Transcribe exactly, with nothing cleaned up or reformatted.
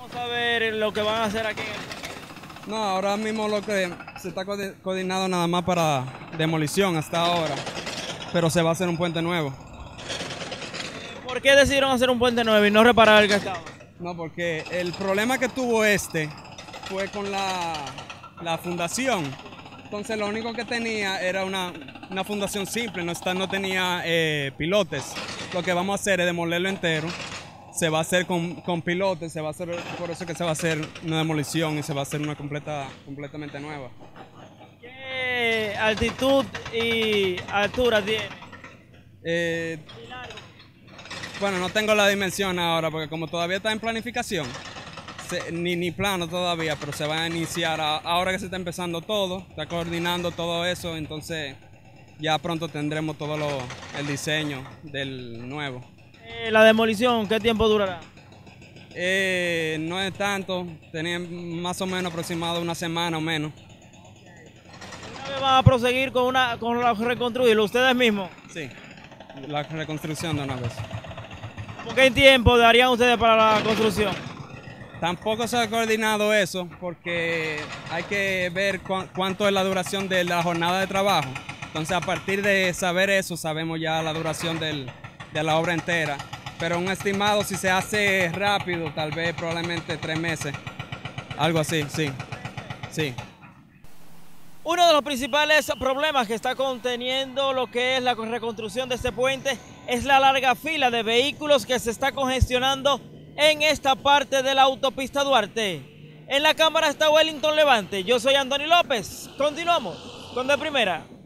Vamos a ver lo que van a hacer aquí en el... No, ahora mismo lo que se está coordinado nada más para demolición hasta ahora, pero se va a hacer un puente nuevo. ¿Por qué decidieron hacer un puente nuevo y no reparar el que estaba? No, porque el problema que tuvo este fue con la, la fundación. Entonces lo único que tenía era una, una fundación simple, no, está, no tenía eh, pilotes. Lo que vamos a hacer es demolerlo entero. Se va a hacer con, con pilotes, se va a hacer, por eso que se va a hacer una demolición y se va a hacer una completa, completamente nueva. ¿Qué altitud y altura tiene? Eh, bueno, no tengo la dimensión ahora porque como todavía está en planificación, se, ni, ni plano todavía, pero se va a iniciar a, ahora que se está empezando todo, está coordinando todo eso, entonces ya pronto tendremos todo lo, el diseño del nuevo. Eh, la demolición, ¿qué tiempo durará? Eh, no es tanto, tenía más o menos aproximado una semana o menos. ¿Una vez van a proseguir con, una, con la reconstruirlo ustedes mismos? Sí, la reconstrucción de una vez. ¿Por qué tiempo darían ustedes para la construcción? Tampoco se ha coordinado eso porque hay que ver cu cuánto es la duración de la jornada de trabajo. Entonces a partir de saber eso sabemos ya la duración del, de la obra entera. Pero un estimado si se hace rápido, tal vez probablemente tres meses. Algo así, sí. Sí. Uno de los principales problemas que está conteniendo lo que es la reconstrucción de este puente es la larga fila de vehículos que se está congestionando en esta parte de la autopista Duarte. En la cámara está Wellington Levante, yo soy Anthony López. Continuamos con De Primera.